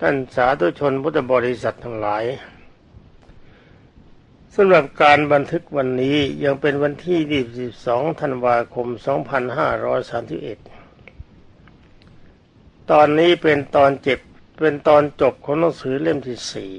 ท่านสาธุชนพุทธบริษัททั้งหลายสำหรับการบันทึกวันนี้ยังเป็นวันที่22ธันวาคม2531ตอนนี้เป็นตอนจบของหนังสือเล่มที่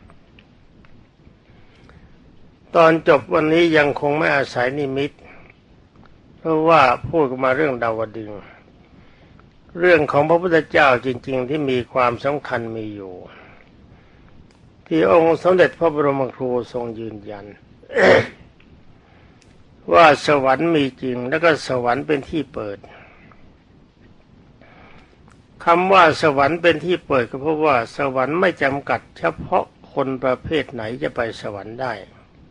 4ตอนจบวันนี้ยังคงไม่อาศัยนิมิตเพราะว่าพูดมาเรื่องดาวดึงส์เรื่องของพระพุทธเจ้าจริงๆที่มีความสำคัญมีอยู่ที่องค์สมเด็จพระบรมครูทรงยืนยัน ว่าสวรรค์มีจริงแล้วก็สวรรค์เป็นที่เปิดคำว่าสวรรค์เป็นที่เปิดก็เพราะว่าสวรรค์ไม่จำกัดเฉพาะคนประเภทไหนจะไปสวรรค์ได้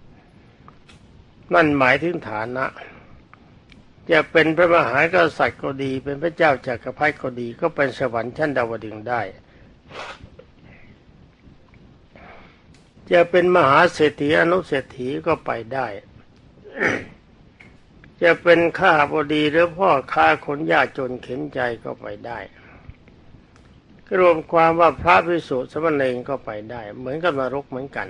นั่นหมายถึงฐานะจะเป็นพระมหากษัตริย์ก็ดีเป็นพระเจ้าจักรพรรดิก็ดีก็เป็นสวรรค์ชั้นดาวดึงส์ได้จะเป็นมหาเศรษฐีอนุเศรษฐีก็ไปได้ จะเป็นข้าบดีหรือพ่อค้าคนยากจนเข็นใจก็ไปได้รวมความว่าพระภิกษุสามเณรก็ไปได้เหมือนกับนรกเหมือนกัน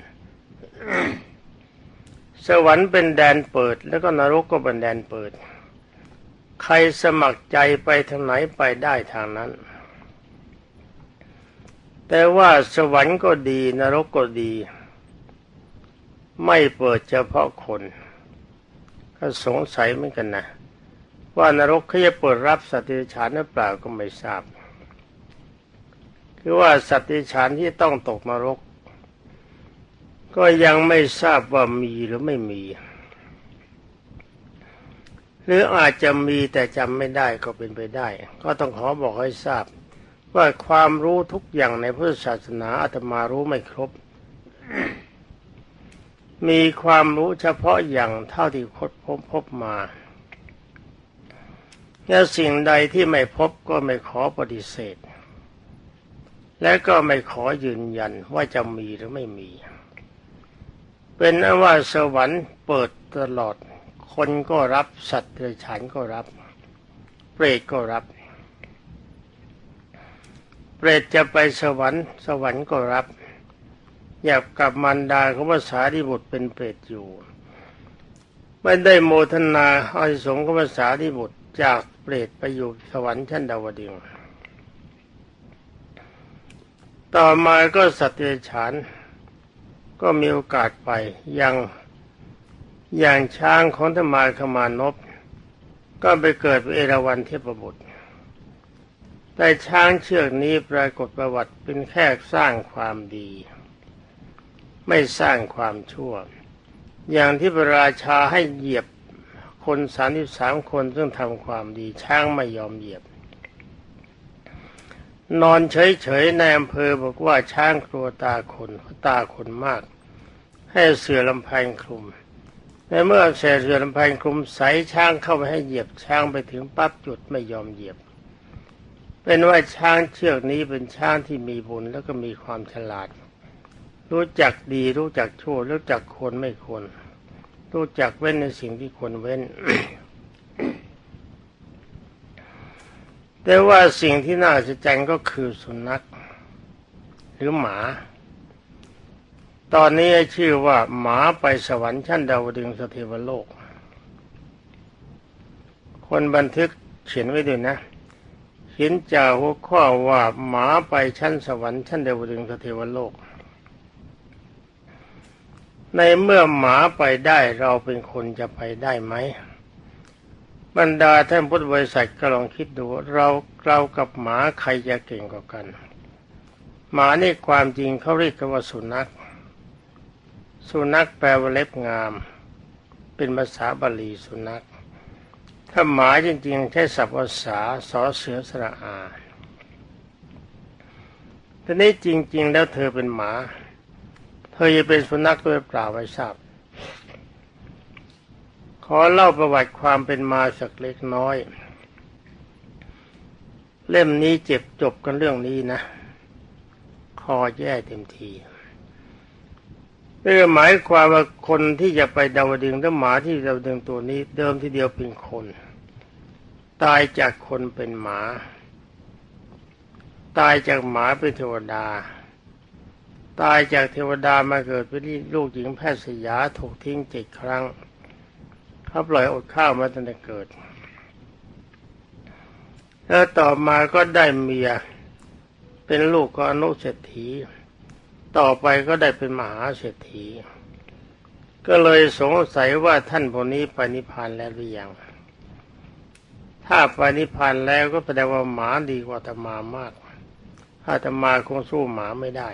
สวรรค์เป็นแดนเปิดแล้วก็นรกก็เป็นแดนเปิดใครสมัครใจไปทางไหนไปได้ทางนั้นแต่ว่าสวรรค์ก็ดีนรกก็ดีไม่เปิดเฉพาะคนก็สงสัยเหมือนกันนะว่านรกเขาจะเปิดรับสัตว์เดรัจฉานหรือเปล่าก็ไม่ทราบคือว่าสัตว์เดรัจฉานที่ต้องตกนรกก็ยังไม่ทราบว่ามีหรือไม่มีหรืออาจจะมีแต่จำไม่ได้ก็เป็นไปได้ก็ต้องขอบอกให้ทราบว่าความรู้ทุกอย่างในพุทธศาสนาอาตมารู้ไม่ครบ มีความรู้เฉพาะอย่างเท่าที่พบมาและสิ่งใดที่ไม่พบก็ไม่ขอปฏิเสธและก็ไม่ขอยืนยันว่าจะมีหรือไม่มีเป็นอันว่าสวรรค์เปิดตลอดคนก็รับสัตว์เดรัจฉานก็รับเปรตก็รับเปรตจะไปสวรรค์ก็รับอยากกับมารดาของพระสารีบุตรเป็นเปรตอยู่ไม่ได้โมทนาอานิสงส์ของพระสารีบุตรจากเปรตไปอยู่สวรรค์ชั้นดาวดึงส์ต่อมาก็สัตว์เดรัจฉานก็มีโอกาสไปอย่างช้างของธรรมาคมานพก็ไปเกิดเป็นเอราวัณเทพบุตรแต่ช้างเชือกนี้ปรากฏประวัติเป็นแค่สร้างความดีไม่สร้างความชั่วอย่างที่พระราชาให้เหยียบคน33คนซึ่งทำความดีช้างไม่ยอมเหยียบนอนเฉยๆในอำเภอบอกว่าช้างกลัวตาคนมากให้เสื่อลำแพงคลุมในเมื่อเสื่อลำแพงคลุมใส่ช้างเข้าไปให้เหยียบช้างไปถึงปั๊บจุดไม่ยอมเหยียบเป็นว่าช้างเชือกนี้เป็นช้างที่มีบุญแล้วก็มีความฉลาดรู้จักดีรู้จักชั่วรู้จักควรไม่ควรรู้จักเว้นในสิ่งที่ควรเว้น แต่ว่าสิ่งที่น่าสนใจก็คือสุนัขหรือหมาตอนนี้ชื่อว่าหมาไปสวรรค์ชั้นดาวดึงส์เทวโลกคนบันทึกเขียนไว้ด้วยนะเขียนจากหัวข้อว่าหมาไปชั้นสวรรค์ชั้นดาวดึงส์เทวโลกในเมื่อหมาไปได้เราเป็นคนจะไปได้ไหมบรรดาท่านพุทธบริษัทก็ลองคิดดูเรากับหมาใครจะเก่งกว่ากันหมานี่ความจริงเขาเรียกกันว่าสุนัขแปลว่าเล็บงามเป็นภาษาบาลีสุนัขถ้าหมาจริงๆใช้ศัพท์ภาษาสอเสือสระอาทีนี้จริงๆแล้วเธอเป็นหมาเธอจะเป็นสุนัขโดยเปล่าไม่ทราบขอเล่าประวัติความเป็นมาสักเล็กน้อยเล่มนี้จบกันเรื่องนี้นะคอแย่เต็มทีนี่หมายความว่าคนที่จะไปดาวดึงส์และหมาที่ดาวดึงส์ตัวนี้เดิมทีเดียวเป็นคนตายจากคนเป็นหมาตายจากหมาเป็นเทวดาตายจากเทวดามาเกิดเป็นลูกหญิงแพทย์สยาถูกทิ้ง7 ครั้งเขาปล่อยอดข้าวมาตั้งแต่เกิดแล้วต่อมาก็ได้เมียเป็นลูกของอนุเศรษฐีต่อไปก็ได้เป็นมหาเศรษฐีก็เลยสงสัยว่าท่านพวกนี้ไปนิพพานแล้วหรือยังถ้าไปนิพพานแล้วก็แสดงว่าหมาดีกว่าอาตมามากอาตมาคงสู้หมาไม่ได้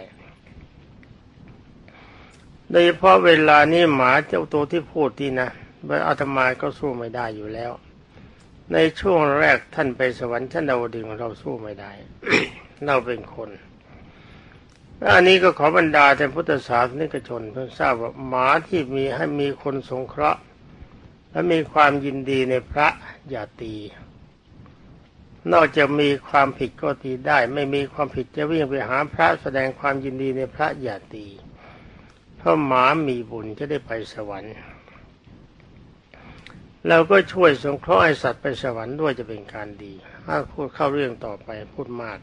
โดยเฉพาะเวลานี้หมาเจ้าตัวที่พูดที่นะอาตมาก็สู้ไม่ได้อยู่แล้วในช่วงแรกท่านไปสวรรค์ชั้นดาวดึงส์เราสู้ไม่ได้ เราเป็นคนอันนี้ก็ขอบรรดาท่านพุทธศาสนิกชนเพื่อทราบว่าหมาที่มีให้มีคนสงเคราะห์และมีความยินดีในพระอย่าตีนอกจากมีความผิดก็ตีได้ไม่มีความผิดจะวิ่งไปหาพระแสดงความยินดีในพระอย่าตีเพราะหมามีบุญจะได้ไปสวรรค์เราก็ช่วยสงเคราะห์ให้สัตว์ไปสวรรค์ด้วยจะเป็นการดีถ้าพูดเข้าเรื่องต่อไปพูดมาก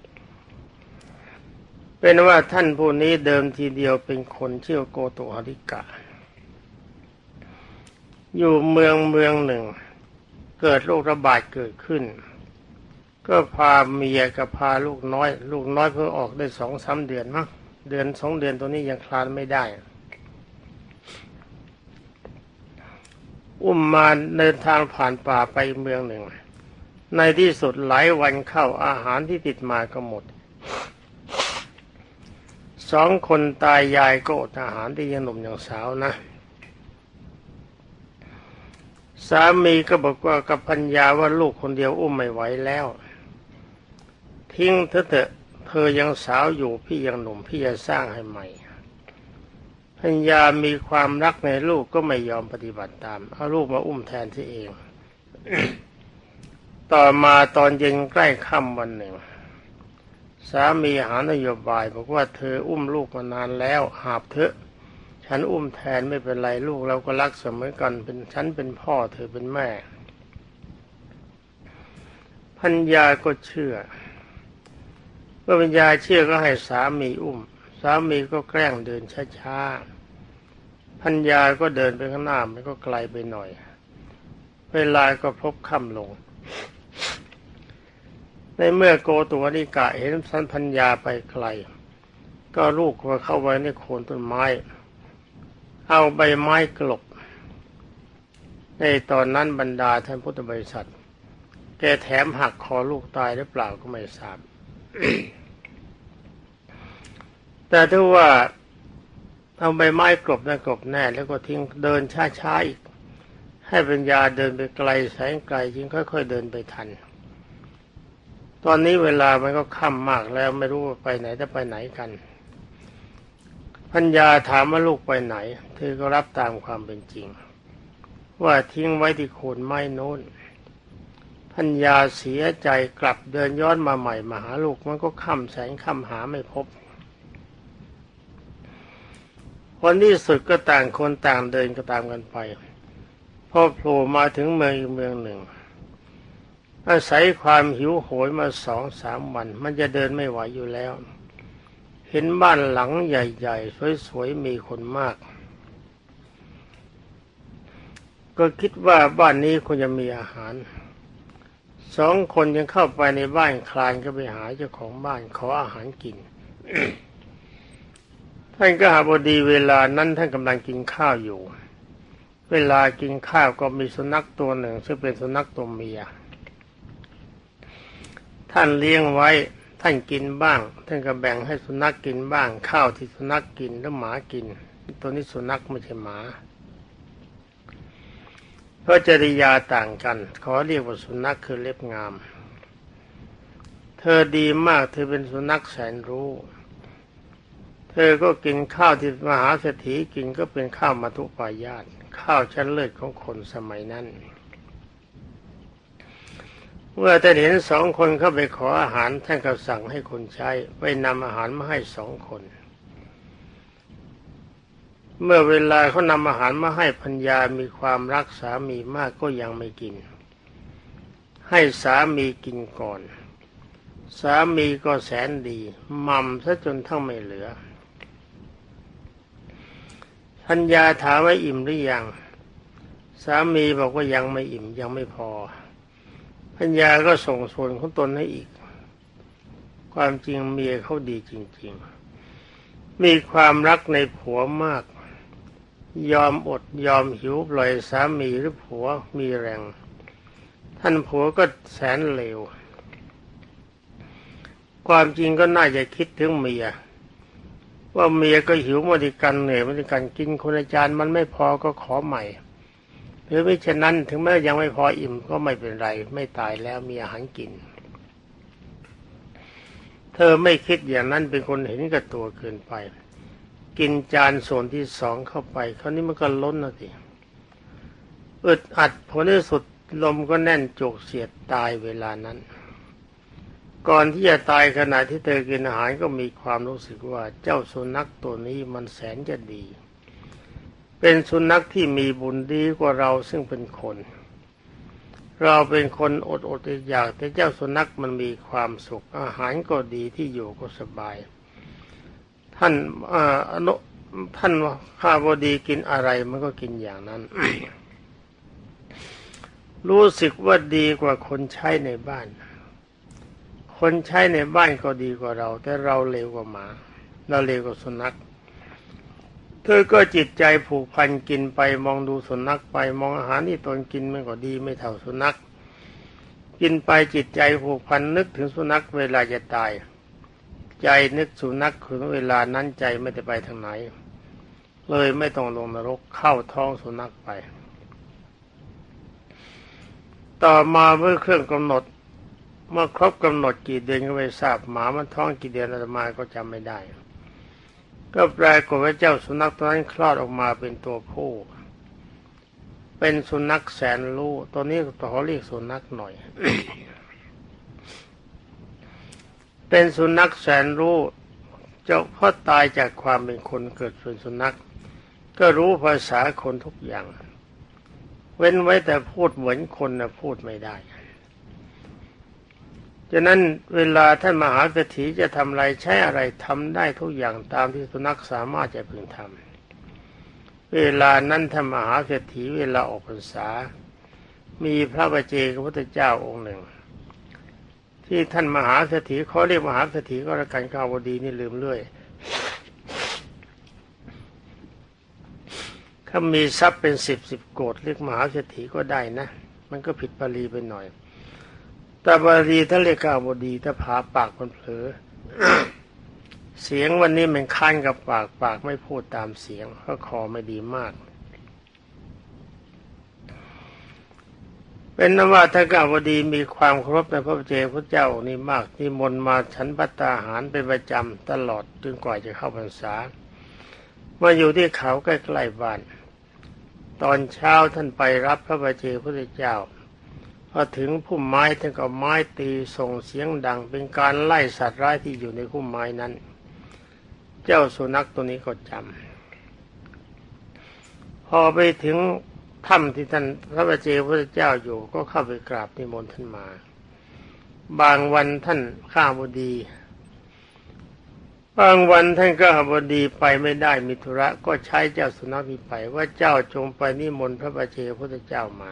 เป็นว่าท่านผู้นี้เดิมทีเดียวเป็นคนชื่อโกตุหริกะอยู่เมืองหนึ่งเกิดโรคระบาดเกิดขึ้นก็พาเมียกับพาลูกน้อยเพิ่งออกได้2-3 เดือนมั้งเดือน2 เดือนตัวนี้ยังคลานไม่ได้อุ้มมาเดินทางผ่านป่าไปเมืองหนึ่งในที่สุดหลายวันเข้าอาหารที่ติดมาก็หมด2 คนตายายก็อดอาหารที่ยังหนุ่มยังสาวนะสามีก็บอกว่ากับภรรยาว่าลูกคนเดียวอุ้มไม่ไหวแล้วทิ้งเถอะเธอยังสาวอยู่พี่ยังหนุ่มพี่จะสร้างให้ใหม่ภรรยามีความรักในลูกก็ไม่ยอมปฏิบัติตามเอาลูกมาอุ้มแทนที่เอง ต่อมาตอนเย็นใกล้ค่ำวันหนึ่งสามีหานโยบายบอกว่าเธออุ้มลูกมานานแล้วหาบเถอะฉันอุ้มแทนไม่เป็นไรลูกเราก็รักเสมอกันเป็นฉันเป็นพ่อเธอเป็นแม่ภรรยาก็เชื่อเมื่อภรรยาเชื่อก็ให้สามีอุ้มสามีก็แกล้งเดินช้าๆภรรยาก็เดินไปข้างหน้ามันก็ไกลไปหน่อยเวลาก็พบค่ำลงในเมื่อโกตุหริกะเห็นสันภรรยาไปไกลก็ลูกมาเข้าไว้ในโคนต้นไม้เอาใบไม้กลบในตอนนั้นบรรดาท่านพุทธบริษัทแกแถมหักคอลูกตายหรือเปล่าก็ไม่ทราบ แต่ถ้าว่าเอาใบไม้กลบนะกลบแน่แล้วก็ทิ้งเดินช้าๆอีกให้ปัญญาเดินไปไกลแสนไกลจึงค่อยๆเดินไปทันตอนนี้เวลามันก็ค่ำมากแล้วไม่รู้ว่าไปไหนจะไปไหนกันปัญญาถามว่าลูกไปไหนเธอก็รับตามความเป็นจริงว่าทิ้งไว้ที่โคนไม้โน้นปัญญาเสียใจกลับเดินย้อนมาใหม่มาหาลูกมันก็ค่ำแสนค่ำหาไม่พบคนที่สุดก็ต่างคนต่างเดินก็ตามกันไปพอโผล่มาถึงเมืองหนึ่งอาศัยความหิวโหยมา2-3 วันมันจะเดินไม่ไหวอยู่แล้วเห็นบ้านหลังใหญ่ๆสวยๆมีคนมากก็คิดว่าบ้านนี้คงจะมีอาหาร2 คนยังเข้าไปในบ้านคลานก็ไปหาเจ้าของบ้านขออาหารกิน ท่านก็หาพอดีเวลานั้นท่านกำลังกินข้าวอยู่เวลากินข้าวก็มีสุนัขตัวหนึ่งซึ่งเป็นสุนัขตัวเมียท่านเลี้ยงไว้ท่านกินบ้างท่านก็แบ่งให้สุนัขกินบ้างข้าวที่สุนัขกินแล้วหมากินตัวนี้สุนัขไม่ใช่หมาเพราะจริยาต่างกันขอเรียกว่าสุนัขคือเล็บงามเธอดีมากเธอเป็นสุนัขแสนรู้เธอก็กินข้าวที่มหาเศรษฐีกินก็เป็นข้าวมัทุปายาตข้าวชั้นเลิศของคนสมัยนั้นเมื่อท่านเห็น2 คนเข้าไปขออาหารท่านก็สั่งให้คนใช้ไปนำอาหารมาให้2 คนเมื่อเวลาเขานำอาหารมาให้ภรรยามีความรักสามีมากก็ยังไม่กินให้สามีกินก่อนสามีก็แสนดีหม่ำซะจนทั้งไม่เหลือภรรยาถามว่าอิ่มหรือยังสามีบอกว่ายังไม่อิ่มยังไม่พอภรรยาก็ส่งส่วนของตนให้อีกความจริงเมียเขาดีจริงๆมีความรักในผัวมากยอมอดยอมหิวปล่อยสามีหรือผัวมีแรงท่านผัวก็แสนเลวความจริงก็น่าจะคิดถึงเมียว่าเมียก็หิวมาดิกันเหนื่อยมาดิกันกินคนละจานมันไม่พอก็ขอใหม่หรือไม่เช่นนั้นถึงแม้ยังไม่พออิ่มก็ไม่เป็นไรไม่ตายแล้วมีอาหารกินเธอไม่คิดอย่างนั้นเป็นคนเห็นกับตัวเกินไปกินจานส่วนที่สองเข้าไปคราวนี้มันก็ล้นนะสิอึดอัดผลที่สุดลมก็แน่นจุกเสียดตายเวลานั้นก่อนที่จะตายขณะที่เธอกินอาหารก็มีความรู้สึกว่าเจ้าสุนัขตัวนี้มันแสนจะดีเป็นสุนัขที่มีบุญดีกว่าเราซึ่งเป็นคนเราเป็นคนอดอยากแต่เจ้าสุนัขมันมีความสุขอาหารก็ดีที่อยู่ก็สบายท่านท่านข้าบดีกินอะไรมันก็กินอย่างนั้น รู้สึกว่าดีกว่าคนใช้ในบ้านคนใช้ในบ้านก็ดีกว่าเราแต่เราเลวกว่าหมาเราเลวกว่าสุนัขเธอก็จิตใจผูกพันกินไปมองดูสุนัขไปมองอาหารที่ตนกินมันก็ดีไม่เท่าสุนัขกินไปจิตใจผูกพันนึกถึงสุนัขเวลาจะตายใจนึกสุนัขคือเวลานั้นใจไม่ได้ไปทางไหนเลยไม่ต้องลงนรกเข้าท้องสุนัขไปต่อมาเมื่อเครื่องกำหนดเมื่อครบกำหนดกี่เดือนก็ไม่ทราบหมามันท้องกี่เดือนอาตมาก็จำไม่ได้ก็ปรากฏว่าเจ้าสุนัขตัวนั้นคลอดออกมาเป็นตัวผู้เป็นสุนัขแสนรู้ตัวนี้ขอเรียกสุนัขหน่อย เป็นสุนัขแสนรู้เจ้าพ่อตายจากความเป็นคนเกิดเป็นสุนัขก็รู้ภาษาคนทุกอย่างเว้นไว้แต่พูดเหมือนคนนะพูดไม่ได้ฉะนั้นเวลาท่านมหาเศรษฐีจะทำอะไรใช้อะไรทำได้ทุกอย่างตามที่สุนัขสามารถจะพึงทำเวลานั้นท่านมหาเศรษฐีเวลาออกพรรษามีพระปัจเจกพุทธเจ้าองค์หนึ่งที่ท่านมหาเศรษฐีเขาเรียกมหาเศรษฐีก็แล้วกันข้าวดีนี่ลืมเรื่อยถ้ามีทรัพย์เป็นสิบโกฏเรียกมหาเศรษฐีก็ได้นะมันก็ผิดบาลีไปหน่อยแต่บาลีถ้าเรียกข้าวดีถ้าผาปากมันเผลอ เสียงวันนี้มันค้านกับปากไม่พูดตามเสียงเพราะคอไม่ดีมากเป็นนว่าถ้าข้าวดีมีความเคารพในพระเจ้าพระเจ้านี่มากนิมนต์มาฉันภัตตาหารเป็นประจำตลอดจนกว่าจะเข้าพรรษามาอยู่ที่เขาใกล้ๆบ้านตอนเช้าท่านไปรับพระบัจเจกพุทธเจ้าพอถึงพุ่มไม้ท่านก็ไม้ตีส่งเสียงดังเป็นการไล่สัตว์ร้ายที่อยู่ในพุ่มไม้นั้นเจ้าสุนัขตัวนี้ก็จำพอไปถึงถ้ำที่ท่านพระบัจเจกพุทธเจ้าอยู่ก็เข้าไปกราบนิมนต์ท่านมาบางวันท่านข้าบดีบางวันท่านก็บดีไปไม่ได้มีธุระก็ใช้เจ้าสุนัขนี้ไปว่าเจ้าจงไปนิมนต์พระบัจเจกพุทธเจ้ามา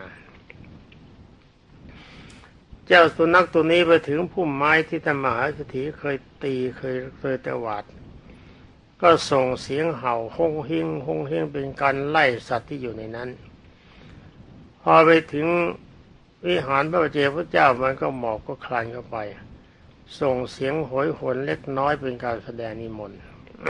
เจ้าสุนัขตัวนี้ไปถึงพุ่มไม้ที่ท่านมหาเศรษฐีเคยตีเคยตวาดก็ส่งเสียงเห่าฮงเฮงฮงเฮงเป็นการไล่สัตว์ที่อยู่ในนั้นพอไปถึงวิหารพระบัจเจกพุทธเจ้ามันก็หมอบก็คลานเข้าไปส่งเสียงโหยหวนเล็กน้อยเป็นการแสดงนิมนต์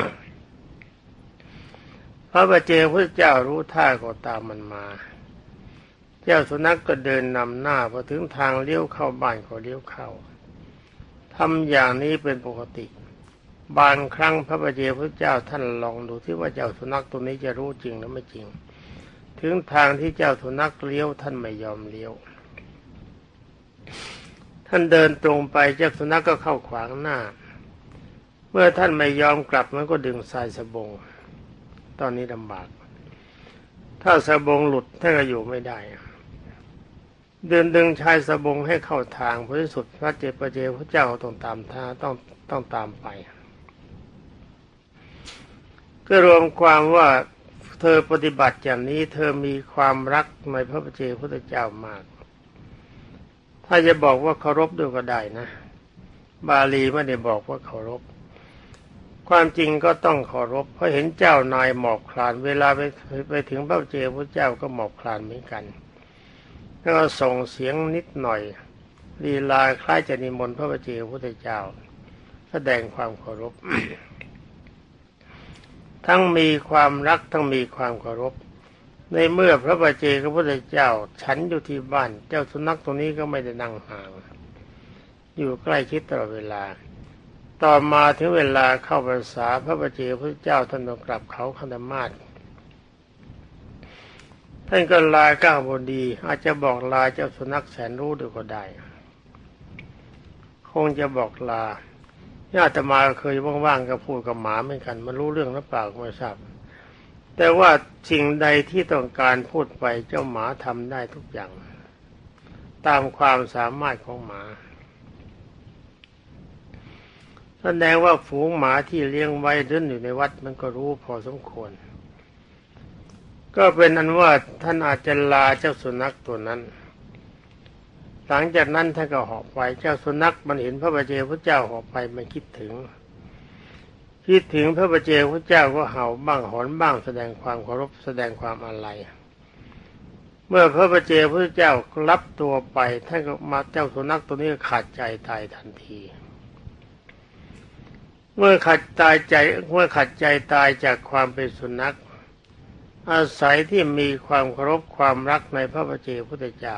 พระบัจเจกพุทธเจ้ารู้ท่าก็ตามมันมาเจ้าสุนัขก็เดินนำหน้าพอถึงทางเลี้ยวเข้าบ้านก็เลี้ยวเข้าทำอย่างนี้เป็นปกติบางครั้งพระบัจเจกพุทธเจ้าท่านลองดูที่ว่าเจ้าสุนัขตัวนี้จะรู้จริงหรือไม่จริงถึงทางที่เจ้าสุนัขเลี้ยวท่านไม่ยอมเลี้ยวท่านเดินตรงไปเจ้าสุนัขก็เข้าขวางหน้าเมื่อท่านไม่ยอมกลับมันก็ดึงสายสบงตอนนี้ลำบากถ้าสบงหลุดท่านก็อยู่ไม่ได้เดินดึงชายสบงให้เข้าทางผลที่สุดพระเจปเจพระเจ้าต้องตามท่าต้องตามไปก็รวมความว่าเธอปฏิบัติอย่างนี้เธอมีความรักในพระเจพุทธเจ้ามากถ้าจะบอกว่าเคารพด้วยก็ได้นะบาลีไม่ได้บอกว่าเคารพความจริงก็ต้องเคารพเพราะเห็นเจ้านายหมอบคลานเวลาไปถึงพระเจพุทธเจ้าก็หมอบคลานเหมือนกันแล้วก็ส่งเสียงนิดหน่อยลีลาคล้ายจะนิมนต์พระเจพุทธเจ้าแสดงความเคารพ ทั้งมีความรักทั้งมีความเคารพในเมื่อพระบาเจพระพุทธเจ้าฉันอยู่ที่บ้านเจ้าสุนัขตัวนี้ก็ไม่ได้นั่งห่างอยู่ใกล้ชิดตลอดเวลาต่อมาถึงเวลาเข้าพรรษาพระบาเจพระพุทธเจ้าท่านต้องกลับเขาคันธมาศท่านก็ลาก้าวบดีอาจจะบอกลาเจ้าสุนัขแสนรู้ด้วยก็ได้คงจะบอกลาอาตมาเคยว่างๆก็พูดกับหมาเหมือนกันมันรู้เรื่องหรือเปล่าไม่ทราบแต่ว่าสิ่งใดที่ต้องการพูดไปเจ้าหมาทำได้ทุกอย่างตามความสามารถของหมาแสดงว่าฝูงหมาที่เลี้ยงไว้เดินอยู่ในวัดมันก็รู้พอสมควรก็เป็นอันว่าท่านอาจจะลาเจ้าสุนัขตัวนั้นหลังจากนั้นท่านก็เหาะไปเจ้าสุนัขมันเห็นพระบาเจพระเจ้าเหาะไปมันคิดถึงพระบาเจพระเจ้าก็เห่าบ้างหอนบ้างแสดงความเคารพแสดงความอาลัยเมื่อพระบาเจพระเจ้ารับตัวไปท่านก็มาเจ้าสุนัขตัวนี้ขาดใจตายทันทีเมื่อขัดใจตายจากความเป็นสุนัขอาศัยที่มีความเคารพความรักในพระบาเจพุทธเจ้า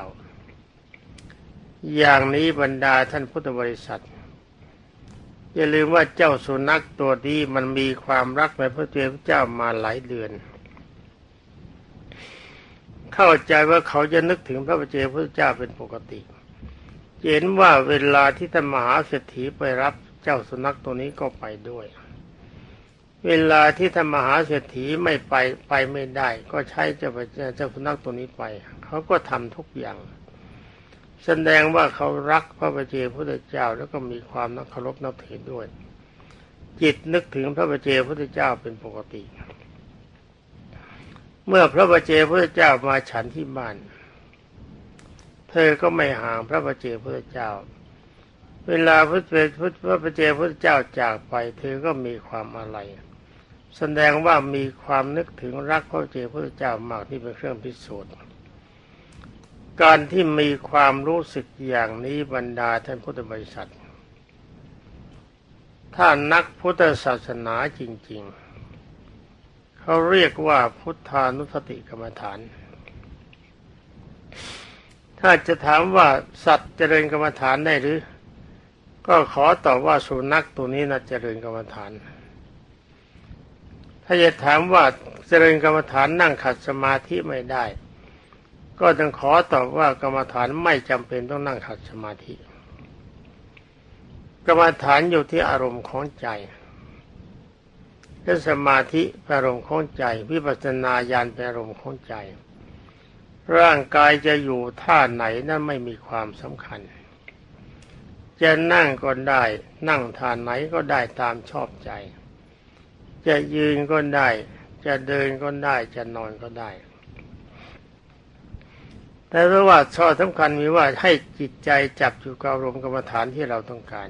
อย่างนี้บรรดาท่านพุทธบริษัทอย่าลืมว่าเจ้าสุนัขตัวนี้มันมีความรักในพระเจ้ามาหลายเดือนเข้าใจว่าเขาจะนึกถึงพระเจ้าพระเจ้าเป็นปกติเห็นว่าเวลาที่ท่านมหาเศรษฐีไปรับเจ้าสุนัขตัวนี้ก็ไปด้วยเวลาที่ท่านมหาเศรษฐีไม่ไปไม่ได้ก็ใช้เจ้าสุนัขตัวนี้ไปเขาก็ทำทุกอย่างแสดงว่าเขารักพระบาเจพระพุทธเจ้าแล้วก็มีความเคารพนับถือด้วยจิตนึกถึงพระบาเจพระพุทธเจ้าเป็นปกติเมื่อพระบาเจพระพุทธเจ้ามาฉันที่บ้านเธอก็ไม่ห่างพระบาเจพระพุทธเจ้าเวลาพระบาเจพระพุทธเจ้าจากไปเธอก็มีความอาลัยแสดงว่ามีความนึกถึงรักพระบาเจพระพุทธเจ้ามากที่เป็นเครื่องพิสูจน์การที่มีความรู้สึกอย่างนี้บรรดาท่านพุทธบริษัทถ้านักพุทธศาสนาจริงๆเขาเรียกว่าพุทธานุสติกรรมฐานถ้าจะถามว่าสัตว์เจริญกรรมฐานได้หรือก็ขอตอบว่าสุนัขตัวนี้น่าเจริญกรรมฐานถ้าจะถามว่าเจริญกรรมฐานนั่งขัดสมาธิไม่ได้ก็ต้องขอตอบว่ากรรมฐานไม่จำเป็นต้องนั่งขัดสมาธิกรรมฐานอยู่ที่อารมณ์ของใจและสมาธิเป็นอารมณ์ของใจวิปัสสนาญาณเป็นอารมณ์ของใจร่างกายจะอยู่ท่าไหนนั้นไม่มีความสำคัญจะนั่งก็ได้นั่งท่าไหนก็ได้ตามชอบใจจะยืนก็ได้จะเดินก็ได้จะนอนก็ได้แต่เพราะว่าข้อสำคัญมีว่าให้จิตใจจับอยู่กับอารมณ์กรรมฐานที่เราต้องการ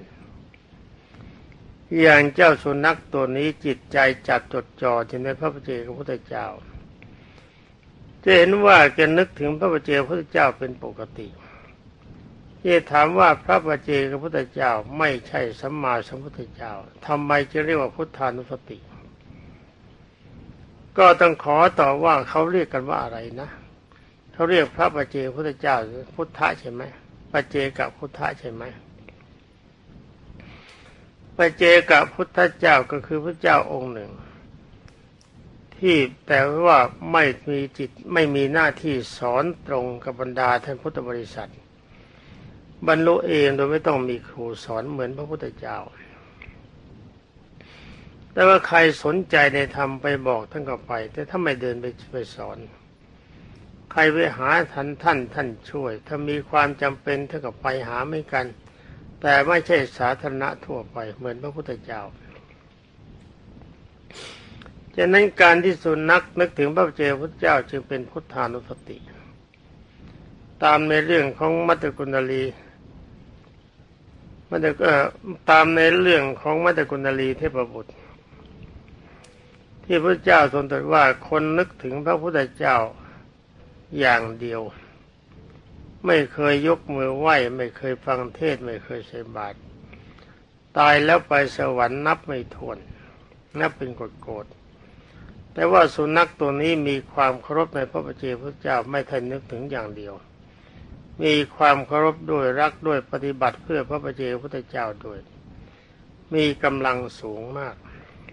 อย่างเจ้าสุนัขตัวนี้จิตใจจับจดจ่ออยู่ในพระบาเจพระพุทธเจ้าจะเห็นว่าแกนึกถึงพระบาเจพระพุทธเจ้าเป็นปกติที่ถามว่าพระบาเจพระพุทธเจ้าไม่ใช่สัมมาสัมพุทธเจ้าทำไมจะเรียกว่าพุทธานุสติก็ต้องขอตอบว่าเขาเรียกกันว่าอะไรนะเขาเรียกพระปัจเจกพุทธเจ้าพุทธะใช่ไหมปัจเจกพุทธะใช่ไหมปัจเจกพุทธเจ้าก็คือพระเจ้าองค์หนึ่งที่แต่ว่าไม่มีจิตไม่มีหน้าที่สอนตรงกับบรรดาท่านพุทธบริษัทบรรลุเองโดยไม่ต้องมีครูสอนเหมือนพระพุทธเจ้าแต่ว่าใครสนใจในธรรมไปบอกท่านก็ไปแต่ถ้าไม่เดินไปสอนรไปหาท่านช่วยถ้ามีความจำเป็นท่านก็ไปหาไม่กันแต่ไม่ใช่สาธารณะทั่วไปเหมือนพระพุทธเจ้าฉะนั้นการที่สุนัขนึกถึงพระเจ้าพุทธเจ้าจึงเป็นพุทธานุสติตามในเรื่องของมัตตกุณลีตามในเรื่องของมัตตกุณลีเทพบุตรที่พระเจ้าทรงตรัสว่าคนนึกถึงพระพุทธเจ้าอย่างเดียวไม่เคยยกมือไหว้ไม่เคยฟังเทศน์ไม่เคยใส่บาตรตายแล้วไปสวรรค์นับไม่ถ้วนนับเป็นโกรธแต่ว่าสุนัขตัวนี้มีความเคารพในพระเจ้าพุทธเจ้าไม่ทันนึกถึงอย่างเดียวมีความเคารพด้วยรักด้วยปฏิบัติเพื่อพระเจ้าพุทธเจ้าด้วยมีกำลังสูงมาก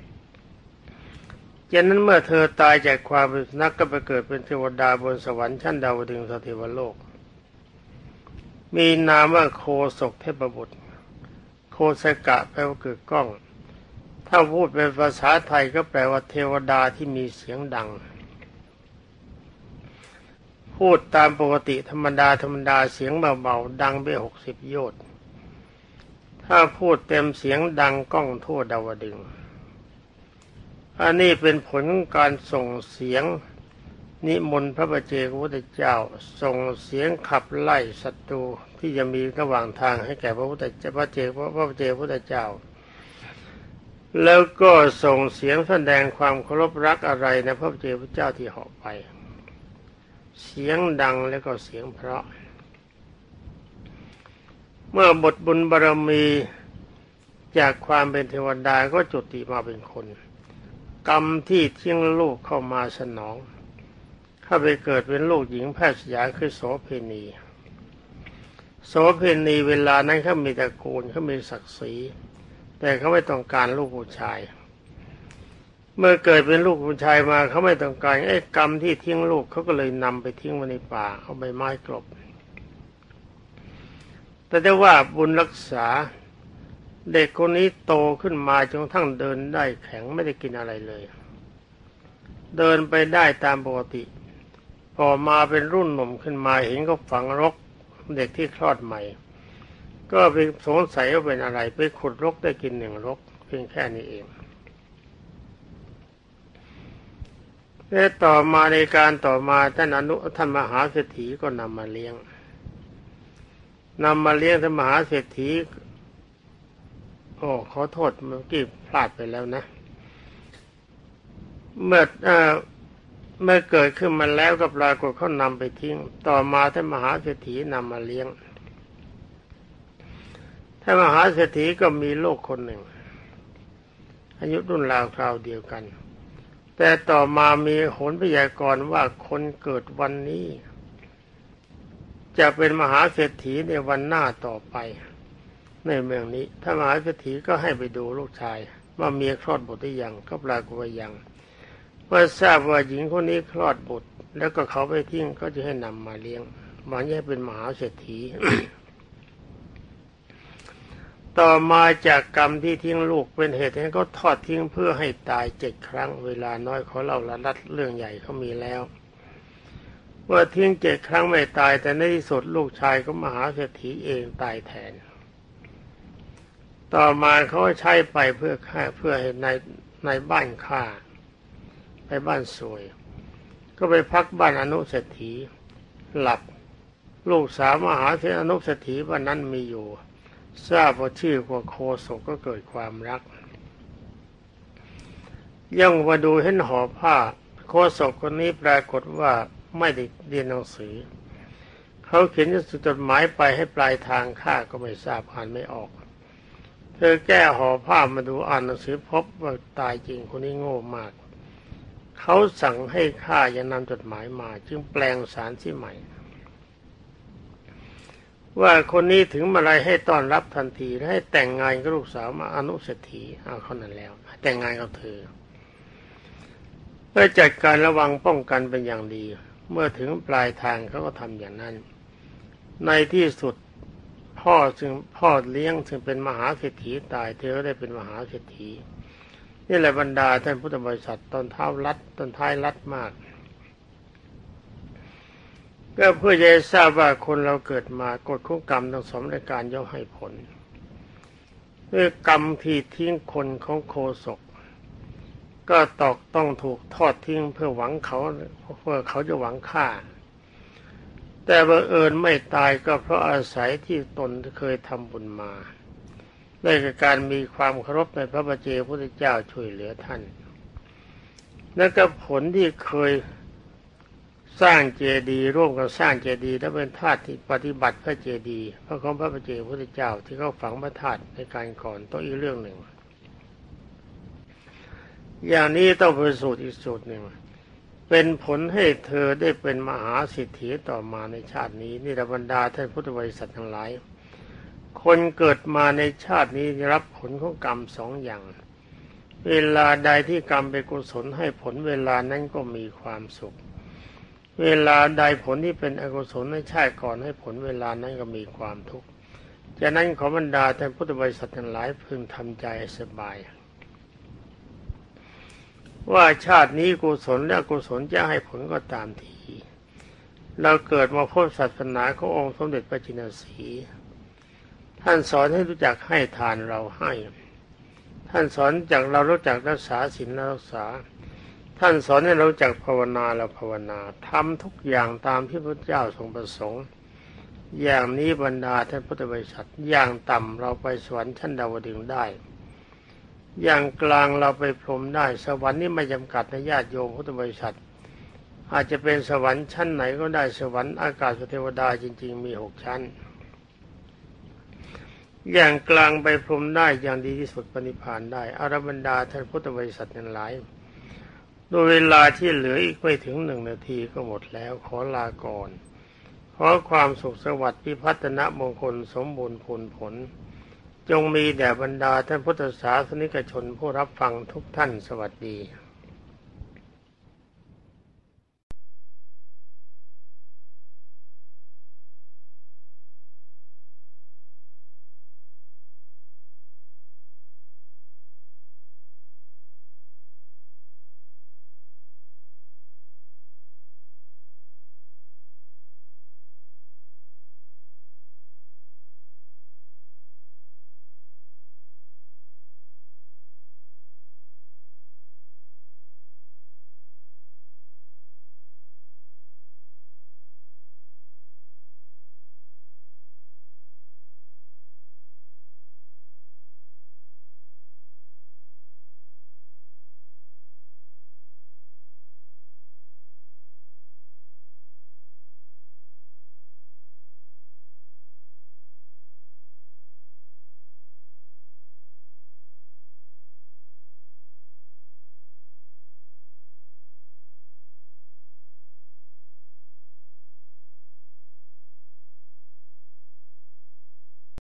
ฉะนั้นเมื่อเธอตายจากความเป็นสุนัขก็ไปเกิดเป็นเทวดาบนสวรรค์ชั้นดาวดึงส์สเทวโลกมีนามว่าโคศกเทพบุตรโคสกะแปลว่าเกิดกล้องถ้าพูดเป็นภาษาไทยก็แปลว่าเทวดาที่มีเสียงดังพูดตามปกติธรรมดาเสียงเบาๆดังไป60 โยชน์ถ้าพูดเต็มเสียงดังก้องทั่วดาวดึงส์อันนี้เป็นผลของการส่งเสียงนิมนต์พระเจ้าพุทธเจ้าส่งเสียงขับไล่ศัตรูที่จะมีระหว่างทางให้แก่พระพุทธเจ้าพระเจ้าพุทธเจ้าแล้วก็ส่งเสียงแสดงความเคารพรักอะไรในพระเจ้าพุทธเจ้าที่เหาะไปเสียงดังแล้วก็เสียงเพราะเมื่อบทบุญบารมีจากความเป็นเทวดาก็จุติมาเป็นคนกรรมที่เที่ยงลูกเข้ามาสนองเข้าไปเกิดเป็นลูกหญิงแพทย์สยามคือโสเภณีเวลานั้นเขามีตระกูลเขามีศักดิ์ศรีแต่เขาไม่ต้องการลูกผู้ชายเมื่อเกิดเป็นลูกผู้ชายมาเขาไม่ต้องการกรรมที่ทิ้งลูกเขาก็เลยนำไปทิ้งไว้ในป่าเอาใบไม้กลบแต่ได้ว่าบุญรักษาเด็กคนนี้โตขึ้นมาจนกระทั่งเดินได้แข็งไม่ได้กินอะไรเลยเดินไปได้ตามปกติพอมาเป็นรุ่นหนุ่มขึ้นมาเห็นเขาฝังรกเด็กที่คลอดใหม่ก็ไปสงสัยว่าเป็นอะไรไปขุดรกได้กิน1 รกเพียงแค่นี้เองและต่อมาในการต่อมาท่านมหาเศรษฐีก็นำมาเลี้ยงท่านมหาเศรษฐีขอโทษเมื่อกี้พลาดไปแล้วนะเมื่อเกิดขึ้นมาแล้วก็ปรากฏเขานำไปทิ้งต่อมาท่านมหาเศรษฐีนำมาเลี้ยงท่านมหาเศรษฐีก็มีลูกคนหนึ่งอายุรุ่นราวคราวเดียวกันแต่ต่อมามีโหรพยากรณ์ว่าคนเกิดวันนี้จะเป็นมหาเศรษฐีในวันหน้าต่อไปในเมืองนี้ถ้ามหาเศรษฐีก็ให้ไปดูลูกชายว่าเมียคลอดบุตรหรือยังก็ปรากฏว่ายังเมื่อทราบว่าหญิงคนนี้คลอดบุตรแล้วก็เขาไปทิ้งก็จะให้นำมาเลี้ยงหวังให้เป็นมหาเศรษฐี ต่อมาจากกรรมที่ทิ้งลูกเป็นเหตุให้เขาทอดทิ้งเพื่อให้ตาย7 ครั้งเวลาน้อยเขาเล่าละลัดเรื่องใหญ่เขามีแล้วเมื่อทิ้ง7 ครั้งไม่ตายแต่ในที่สุดลูกชายก็มหาเศรษฐีเองตายแทนต่อมาเขาใช้ไปเพื่อให้ในบ้านฆ่าไปบ้านสวยก็ไปพักบ้านอนุเศรษฐีหลับลูกสาวมหาเศรษฐีอนุเศรษฐีวันนั้นมีอยู่ทราบว่าชื่อว่าโคศกก็เกิดความรักย่องมาดูเห็นห่อผ้าโคศกคนนี้ปรากฏว่าไม่ได้เรียนหนังสือเขาเขียนจดหมายไปให้ปลายทางข้าก็ไม่ทราบอ่านไม่ออกเธอแก้ห่อผ้ามาดูอ่านหนังสือพบว่าตายจริงคนนี้โง่มากเขาสั่งให้ข้าอย่านำจดหมายมาจึงแปลงสารที่ใหม่ว่าคนนี้ถึงเมื่อไรให้ต้อนรับทันทีและให้แต่งงานกับลูกสาวมาอนุเศรษฐีเอาเขานั้นแล้วแต่งงานกับเธอเพื่อจัดการระวังป้องกันเป็นอย่างดีเมื่อถึงปลายทางเขาก็ทำอย่างนั้นในที่สุดพ่อเลี้ยงซึ่งเป็นมหาเศรษฐีตายเธอก็ได้เป็นมหาเศรษฐีนี่แหละบรรดาท่านพุทธบริษัทต้นท้ายรัดมากก็เพื่อจะให้ทราบว่าคนเราเกิดมากฎของกรรมทั้งสองรายการย่อมให้ผลเมื่อกรรมที่ทิ้งคนของโคศกก็ต้องถูกทอดทิ้งเพื่อหวังเขาเพื่อเขาจะหวังฆ่าแต่บังเอิญไม่ตายก็เพราะอาศัยที่ตนเคยทำบุญมาได้กับการมีความเคารพในพระบัจเจกพุทธเจ้าช่วยเหลือท่านและก็ผลที่เคยสร้างเจดีย์ร่วมกันสร้างเจดีย์และเป็นธาตุที่ปฏิบัติพระเจดีย์พระของพระบัจเจกพุทธเจ้าที่เขาฝังพระธาตุในการก่อนต้องอีกเรื่องหนึ่งอย่างนี้ต้องเป็นสูตรอีกสูตรหนึ่งเป็นผลให้เธอได้เป็นมหาเศรษฐีต่อมาในชาตินี้นี่บรรดาท่านพุทธบริษัททั้งหลายคนเกิดมาในชาตินี้รับผลของกรรมสองอย่างเวลาใดที่กรรมเป็นกุศลให้ผลเวลานั้นก็มีความสุขเวลาใดผลที่เป็นอกุศลในชาติก่อนให้ผลเวลานั้นก็มีความทุกข์ฉะนั้นขอบรรดาท่านพุทธบริษัททั้งหลายพึงทำใจสบายว่าชาตินี้กุศลและอกุศลจะให้ผลก็ตามทีเราเกิดมาพบศาสนาขององค์สมเด็จพระจินสีท่านสอนให้รู้จักให้ทานเราให้ท่านสอนจากเรารู้จักรักษาศีลเรารักษาท่านสอนให้เรารู้จักภาวนาเราภาวนาทำทุกอย่างตามที่พระเจ้าทรงประสงค์อย่างนี้บรรดาท่านพุทธบริษัทอย่างต่ำเราไปสวรรค์ชั้นดาวดึงส์ได้อย่างกลางเราไปพรหมได้สวรรค์นี่ไม่จำกัดในญาติโยมพุทธบริษัทอาจจะเป็นสวรรค์ชั้นไหนก็ได้สวรรค์อากาศเทวดาจริงๆมี6 ชั้นอย่างกลางไปพรหมได้อย่างดีที่สุดปณิพพานได้อรบรรดาท่านพุทธบริษัททั้งหลายโดยเวลาที่เหลืออีกไม่ถึง1 นาทีก็หมดแล้วขอลาก่อนขอความสุขสวัสดิ์พิพัฒนมงคลสมบูรณ์ผลจงมีแด่บรรดาท่านพุทธศาสนิกชนผู้รับฟังทุกท่านสวัสดี